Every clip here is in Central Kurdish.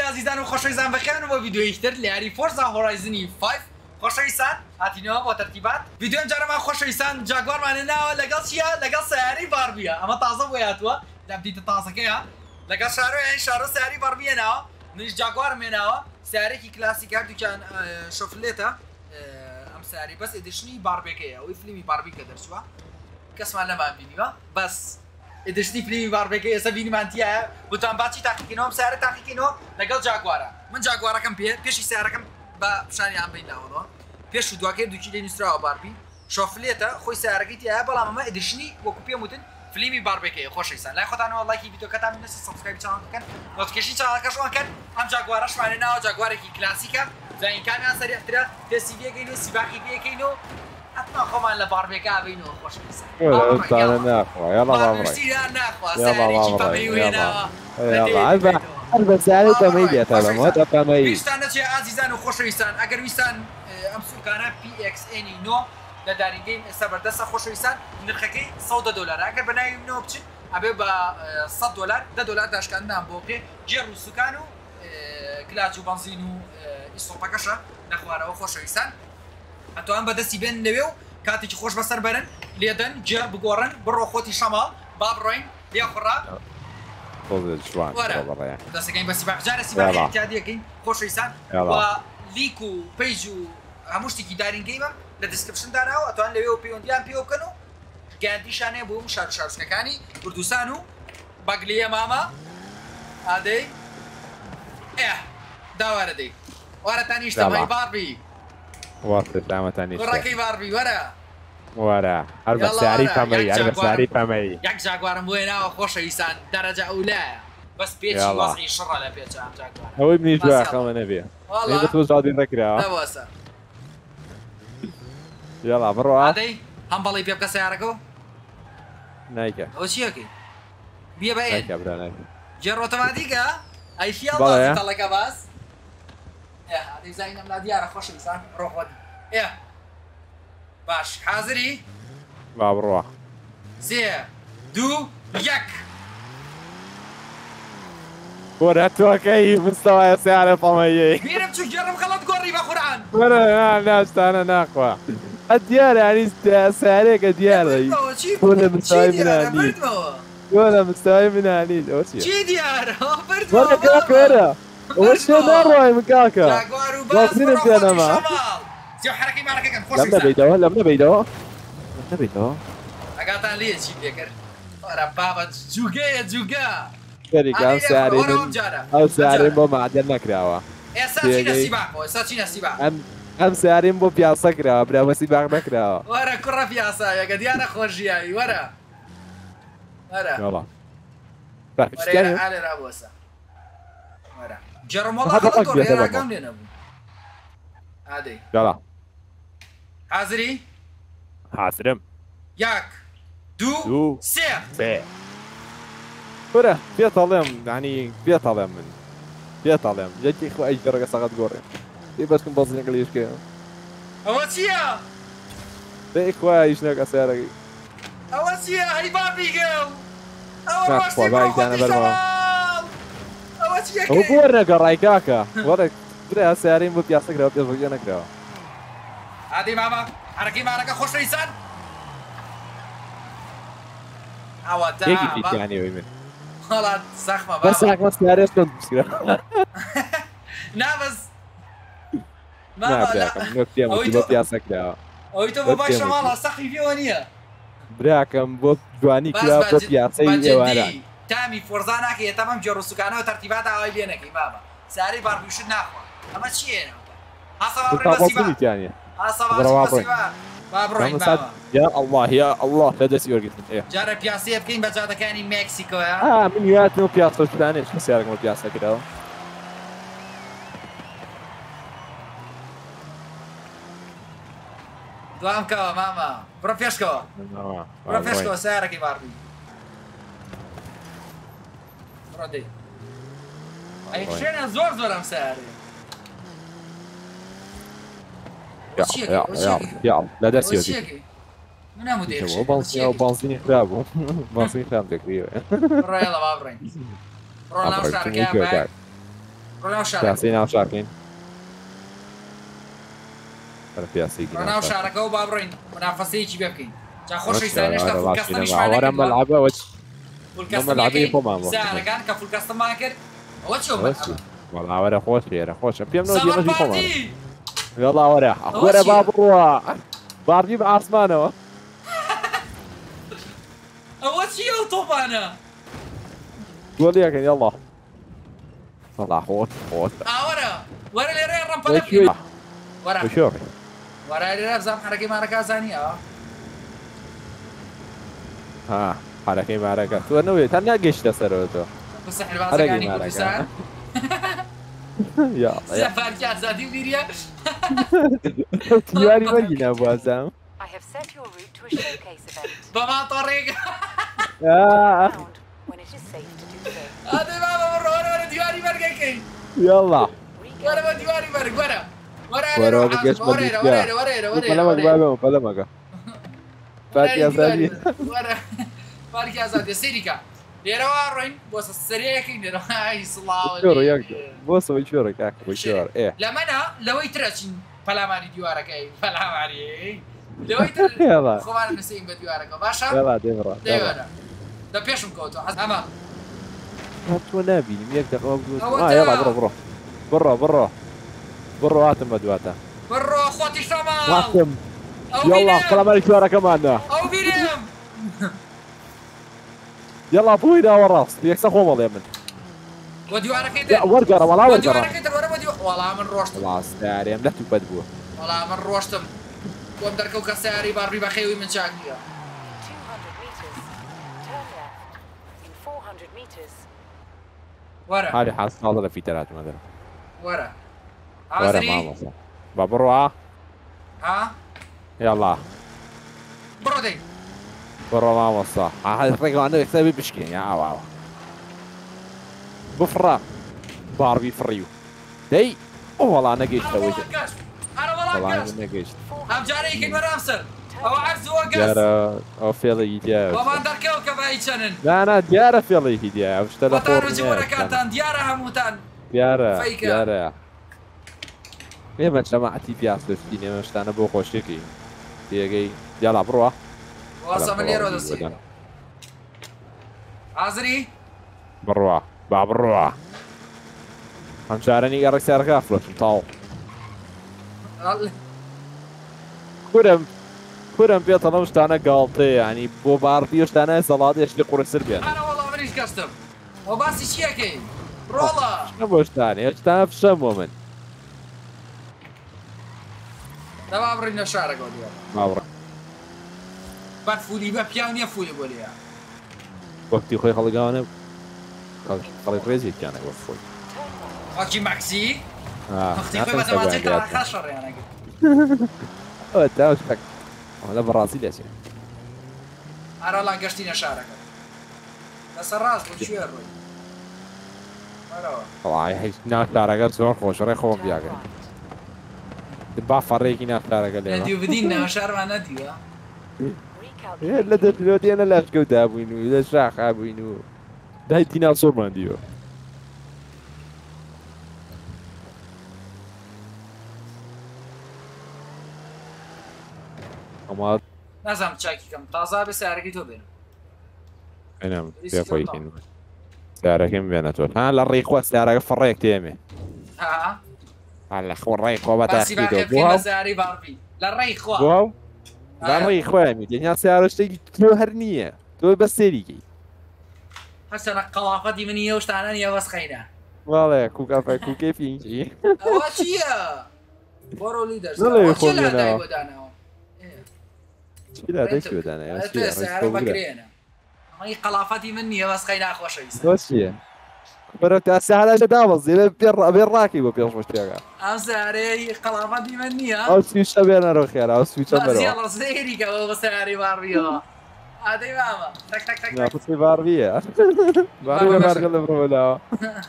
عزیزان و خۆشەویستان بەخێرن بۆ ڤیدیۆیەکتر لە یاری فۆرزا هۆرایزنی 5 خۆشەویستان هاتینەوە بۆ تەرتیبات ڤیدیۆم جارەمان خۆشەویستان جاگوارمانە ناوە لەگەڵ چیە لەگەڵ سیارەی باربیە ئەمە تازە بۆ هاتووە دەبدیتە تازەکەیە لەگەڵ شارۆیان شارۆ سیارەی باربیە ناوە منیش جاگوارم هێناوە سیارێکی کلاسیک هەردووکیان شۆفلێتە ئەم سیارەی بەس ئێدیشنی باربێکەیە ئەوەی فیلمی باربی کە دەرچووە کەسمان لەمان بینیوە بەس ئێدیشنی فیلمی باربێکە ئێستا بینیمانتیایە بوتان باچی تاقیکردنەوە سیارە تاقیکردنەوە لەگەڵ جاگوارە من جاگوارەکەم پێشی سیارەکەم بە پیشانیان بیناوەڵەوە پێش و دواکەی دووکی لێ نووسراوە باربی شۆفلێتە خۆی سیارەکەی تایە بەڵام ئەمە ئێدیشنی وەکو پێم وتن فیلمی باربێکەیە خۆشەویستان لای خۆتانەوە لایکی ڤیدیۆکەتان بنووسن سەبسکرایب چانەڵ بکەن نۆتیفیکیشن چانەڵەکەش ئۆن کەن ئەم جاگوارەشمانە ناوە جاگوارێکی کلاسیکە جاینکانیان سەریعترە پێسیڤەکەینەوە سیباقی پێکەینەوە حتما خۆمان لە باربێکە ئابینەوە خۆشەویستان ویستانەچێ ئازیزان و خۆشەویستان ئەگەر ویستان ئەم سوکانە PXN 9 لە دارینگەی ئێستا بەردەستە خۆشەویستان نرخەکەی $100 ئەگەر بەناوی منەوە بچن ئەبێ بە $100 داشکاندان بۆ پێ جێڕ و سوکان و کلاج و بەنزین و ئیسۆپەکەشە نەخوارەوە خۆشەویستان ئەتوان بەدەستی بێن لەوێ و کاتێکی خۆش بەسەر بەرن لێدەن جێر بگۆڕن بڕۆ خۆتی شەماڵ با بڕۆین لێ خوڕا دەستەکەین بە سیباق جارە سیباق احتیاطیەکەین خۆشەویستان و لیک و پەیج و هەموو شتێکی دارینگەی بە لە دیسکریپشن داناوە ئەتوان لەوێ و پەیوەندیان پێ بکەن و گیاندیشانەیە بۆ هەموو شارچکەکانی کوردستان و بەگلێیە مامە ئادەی داوارە دەی وارەتان نیشتەمای باربی ڕەکەی باربی وەرە وەرە هەر بە سیاری پەمەی هەر بە سیاری پەمەی یەک جاگوارم بۆیە ناوە خۆشەویستان دەرەجە ئەولایە بەس پێچی وەزعی شڕە لە پێچە ئەم جاگوارە ئەوەی منیش دوایخەمە نەبێ لێ تۆ زادی نەکراوە نەبوەسە یاڵا بڕۆ ئادەی هەمبەڵی پێ بکە سیارەکە نایکە ئەوە چیەکەی بیە بە ئێن نایکە برا نایکە جێر ئۆتۆماتیکە ئەی فیاڵ تەڵەکە باس ئادەی زاینەم لا دیارە خۆشەویستان ڕۆ خۆت باش حازری با بڕۆ 3 2 1 وەرە تۆکەی مستەوایە سیارە پەمەیی بیرم چوو گێڕم خەڵەت گۆڕی بە قورعان وەرە ناشتانە ناخوا دیارە ینی سیارێکە دیارە تۆ لە مستەوای منانیت تۆ لە مستەوای منانیت ئەوە چییە چی دیارە وەرە کاکەرە ئەوە شتێ ناڕۆی من کاکە بازینم پێ نەما لەم نەبەیتەوە لەم نەبەیتەوە نەبەیتەوە ئەگاتان لێ چی پێکرد وەرە بابەت جوگەیە جوگە خەریکە ئەم سیارەی ئەو سیارەی بۆ معدەل نەکراوە ئێستا چی نەسیباق بۆ ئێستا چی نەسیباق ئەم سیارەیم بۆ پیاسە کراوە براوە سیباق نەکراوە وەرە کوڕە پیاسایەکە دیارە خۆشیایی وەرە وەرە وەرە رابووەسە وەرە جەڕمەڵە خەڵەت ڕێراکەم لێ نەبوو ئادەی یاڵا حازری حازرم 1 2 3 وەرە پێتەڵێم ینی پێتەڵێم من پێتەڵێم یەکی خو ئەی دەڕەکە سەقەت گۆڕێ پێ بەسکم بەڵزنێک لێشکەیە ئەوە چییە؟ دەی خوای هیچ نەکە سیارەکەی ئەوە چییە؟ هەی بابیگە ئەو بۆ وەرنەگەڕای کاکە وەرە برا سیارەیم بۆ پیاسەکراوە پێش بەگوێ نەکراوە ئادەی مامە حرەکەی مارەکە خۆشەویستان ئەوە یەکی پیتیانەوەی من هەڵات سەخمە بەس ساکمە سیارەش تۆ بسکرا نابەس ئەوەی بۆ پیاسەکراوە ئەوەی تۆ بۆ باشە ماڵە سەخی پێوە نییە براکەم بۆ جوانی کرا بۆ پیاسەی ئێوارە تامی فۆرزا ناکەیە تەمەم جێڕ و سوکانەوە تەرتیبات ئاوای لێ نەکەی بابە سیارەی باربیوشت ناخوا ئەمە چییە يا الله يا الله لا دسي ورقتني ايه جارة بياسية بكين بجادة كاني مكسيكو يا من ياتنو بياسة فلاني شو سيارك مو بياسة كده دوام كوا ماما بروفيشكو بروفيشكو سيارك باربي ردي اي شينا زور زورم سياري يا لا دسي ورقتني من هو مدير شيء بنزين خرابو بنزين خراب تقريبا برا يلا بابرين برا ناو شاركة باك ڕۆناو شارەکە پیاسی ناو شارکەین پیاسی ڕۆناو شارەکە و با بڕۆین منافەسەیەکی بێ بکەین جا خۆشەویستان هێشتا فول کەستەمیشمان وەرە مەلعبە فول کەستەمیەکەی زارەکان کە فول کەستەمان کرد ئەوە چۆ والله وەرە خۆش خێرە خۆشە پێم نەوەدی خۆمان يلا وەرە با بڕوە باردی بە ئاسمانەوە ئەوە چیە ئەو تۆپانە گۆڵیەکەن یەڵڵا والله خۆش ئاوەرە وەرە لێرە ڕەمپەلە بکەین وەرە لێرە بزانم حەرەکەی مارەکە زانیە ها حەرەکەی مارەکە تۆ نەوێت تا ناگەیشتە سەرەوە تۆ سەحربازەکانی کوردستان سەفەرکی ئازادی بیریە دیواری وەرگی نابوازم بەمان تۆڕێک ئادەی بابە بڕۆ وەرە دیواری بەرگەکەین یەڵڵا وەرە بە دیواری بەرگ وەرە وەرەوە بگەشت بە دیسکە پەلەمەکە پارکی ئازادی پارکی ئازادی سەیریکە لێرەوە ڕۆین بۆ سەریەکەی لێرەوە سڵاو بۆ سەوەی چۆرە کاکە بۆ چۆر لەمەنە لەوەی ترەچین پەلامانی دیوارەکەی پەلامانی لەوەی تر خۆمان نووسین بە دیوارەکە باشە دەیوەرە لە پێشم کەوتۆ ئەمە تۆ نابینیم یەک دەقەوە یاڵا بڕۆ بڕۆ بڕۆ بڕۆ هاتم بە دواتە بڕۆ خۆتی شەماڵ هاتم یاڵا پەلامانی دیوارەکەمانە ئەو بینم يلا بوي دا وراس يكسر هو والله من وديوارك لا ورقه والله ورقه والله من روشتم والله ساري لا تبدبو والله من روشتم ومدركو كساري باربي بخيوي من شاكيا ورا هذه حاصله في ثلاث مثلا ورا ماما بابروها ها يلا برودي برا ما وصح هذا الرقم عنده يكسب بشكين يا واو بفرا باربي فريو دي والله انا قيشت وجه والله انا قيشت ام جاريك المرامسر او عرز وقص جارة او فيلي يجي وما دركو كباي شنن لا انا جارة فيلي يجي اشتري فور جمركاتان ديارة هموتان جارة ليه ما جماعتي في اسلفتيني ما اشتانا بو خوشيكي تيجي يلا بروح واصل مليار ودسي عازري بروا بابروا هم شارني قرق سيرك افلوش طاو كورم بيت انا مشتانا قالطي يعني بو بارتي وشتانا صلاتي ايش لي قرى سربيان انا والله مانيش كاستم وباسي شيكي رولا شنو اشتاني اشتانا في شمو من لا ما برينا شارك ودي ما برا بعد فولي بقى بياني فولي بوليا وقتي خوي خلقانه خلي ريزي كان يوفول اوكي ماكسي اختي خوي مثلا ما جيت على خشر يعني او تاوش فك ولا برازيل يا شيخ ارى لا قشتينا شارك بس الراس بشوي روي والله هي ناس شارك زور خوش ري خوم بياك دبا فريكي ناس شارك له نديو بدينا شار ما نديو لا دلوقتي انا لا اشكو دابوينو لا شاخ ابوينو ده ديناصور ما ديو اما لازم تشاكي كم تازه بسعرك تو بين انا في كويكين سعرك بيناتو ها لا الريق سعرك فريق تيمي ها على خو الريق وبتاخذه بو سعري باربي لا الريق واو لا الريق وامي يعني سعرك تيجي تو هرنيه تو بس سيريكي حسنا قوافدي من يوش تعناني يا وسخينا والله كوكا فاكو كيف ينجي واشيا بورو ليدرز والله يخون لا انا ودانا لا دايش ودانا يا شيخ سعر بكرينا ما قلافتي مني يا وسخينا اخو شيء واشيا برت الساعه دابز زي بالراكي وبيرش مشتاق ام سعري قلافتي مني او سويتش بينا روخير او سويتش بينا يلا سيري كو سعري باربيو هذه ماما تك تك تك لا تصير باربيه باربيه ما تغلب ولا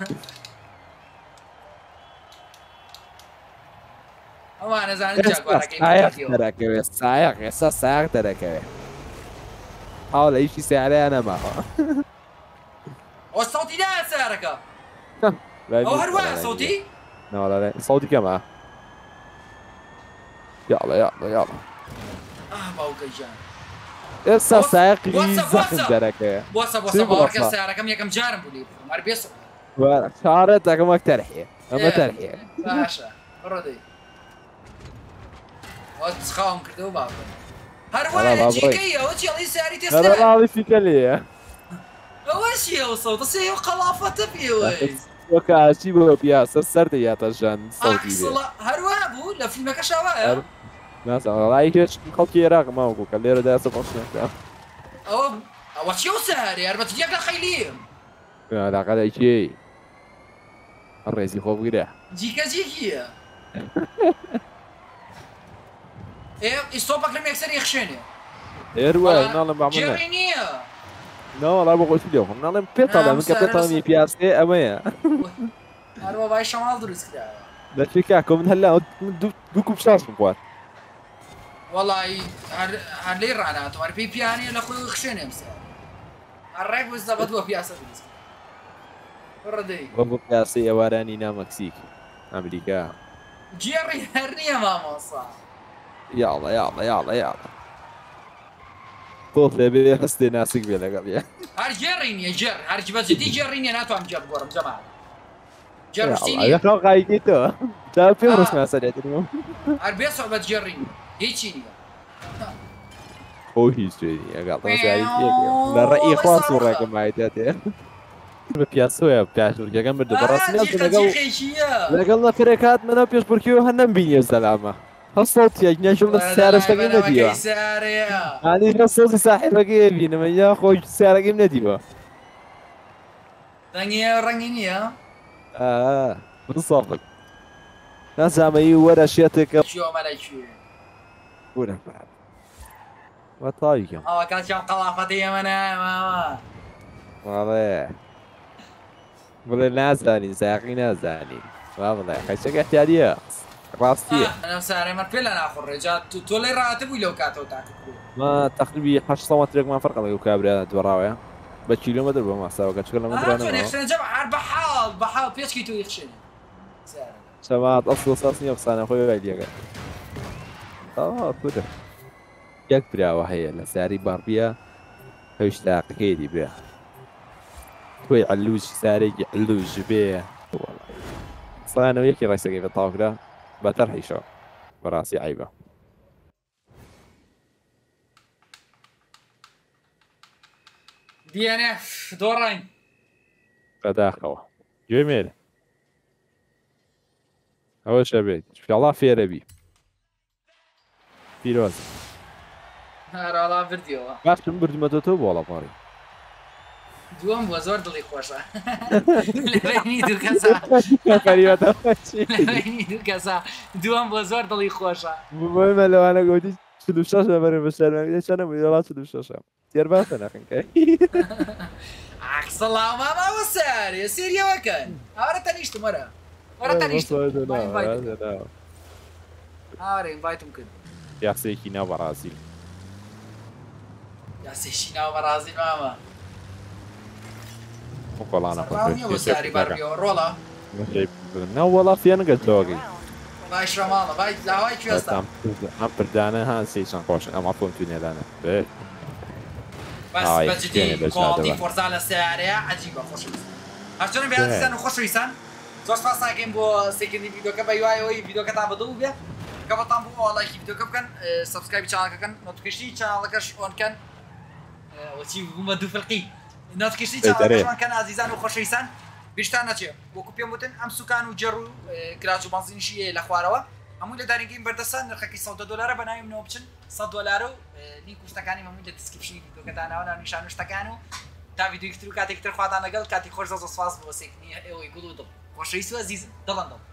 أما أنا زعلان جاكوارا كيف سايق تركه حاول أي شيء سعره أنا معه والصوت ده سعرك او هروها صوتي؟ لا لا صوتي كمان. يلا يلا يلا. باوكي جان. اسا ساقي زخم دركه. وصب باورك السيارة كم يكم جارم بولي مار بيسو. شارتك ما ترحي. اما ترحي. باشا ردي. وتسخاهم كردو بابا. هروها جيكية وش يلا سياري تسلا. هلا لا في كليه. وش يا صوت سيو قلافة تبيوي. وكاشي بو بياس السرد يا تجان صوتي. احصل هروها بو لا في المكان شوايا. ناس رايك ايش خلقي راق ما هو كان ليرة داس قصنا. او وش يو سهري اربط ديك الخيليم. لا قال شيء. الرئيس يخوف غيره. جيكية. ايه يصوبك لما يكسر يخشني. ايروه نالم بعملنا. جرينيه. لا لا بقول شو اليوم نالم بيطلع من كابتن مي بياسي امية. هروا باي شمال دروس كده. لا فيكاكم من هلا دوكم شاش بقوات. والله هاللي رانات وار بي بياني لاخوي يخشني مسا. الريك بس بدو بياسة دروس. وردي. بابو بياسي واراني نا مكسيك. امريكا. جيري هرنيه ماما صح. يلا يلا يلا يلا. طوفي بي حسدي ناسك بيلا قبل. هرجرين يا جر هرج بس دي جرين يا ناتو ام جاب قرم جماعة. جرستيني. يا اخي قايديتو. تا في رس ما سديت اليوم. اربي صعبة جرين. هيجيني. هو هيجيني يا قاطع سعيد. لا رأي خاص وراكم معي تاتي. بياسو يا بياسو يا جنب الدبرس ناس لقلنا فريقات من بيش بركيو هنم بيني السلامة. الصوت يا جناش من السعر استقيم نديوا. يعني الصوت ساحر بقي بينا من يا خوي السعر قيم نديوا. رنگينيا. بالضبط. ناس عمي ورا شيتك. شو مالك ولا بعد. وطايقهم. كان شو قلافتي منا ماما. والله. والله ناس ثاني ساقي ناس ثاني. والله خشك احتياجية. راستي. أنا ساري ما تبي لنا آخر رجال تولي راتب ولا كاتو تاعك. ما تقريبا 8 سنوات ما فرق لو كابري دراوية. بكيلومتر بما سوا كيلومتر أنا. يخشن جمع بحال بيسكيتو يخشن. ساري. سمعت أصل صاصني بصانع خوي بعديها. كده. ياك برا وهي لساري باربيا. هيش تاقي دي برا. توي علوج ساري علوج بيه. والله. صار أنا وياك رئيس كيف الطاوك ده. بترحي شو براسي عيبة دي ان اف دورين فداخل جميل اول شباب ان شاء الله في ربي في روز هلا فيديو بس برد ما تتوب والله باري دوام بوزور دلي خوشا لبيني دو كسا لبيني دو كسا دوام بوزور دلي خوشا المهم لو انا قلت شنو الشاشه بري بالشارع ليش انا ولا شنو الشاشه دير بالك انا خنك عكس الله ما وساري سيريا وكان اورا تنيشتو مرة تنيشتو اورا انفايتم كده يا سيكينا برازيل يا سيكينا برازيل ماما والله انا كنت وساري باربيو رولا لا والله في انا قلت لوقي باي شرماله باي لا باي كيوستا ام بردانه ها سيشان خوش اما فهمتوني انا بس جدي كوالتي فورزا على السيارة عجيبة خوش هرچون بيان سيسان خوش ريسان زوش فاسا كيم بو سيكندي فيديو كبا يواي فيديو كتاب بدو بيا كبطان بو لايك فيديو كبكن سبسكرايب channel كن نوتيفيكيشن channel كش اون كان وتي بوما دو فلقي نوتيفيكيشن channel كان عزيزان وخوش ريسان بيشتانا چه وكوبيا متن ام سكان وجرو كراچو بنزين شي لخواروا همون دارين بردستان نرخي $100 بنايم نوبشن $100 لينك اشتكاني همون ديسكريبشن فيديو كتانا وانا نشان اشتكانو تا فيديو كترو كاتي كتر خواطانا قل كاتي خوش زوز صفاص بوسيكني ايوه يقولوا دل خوش ريسو عزيز دلندل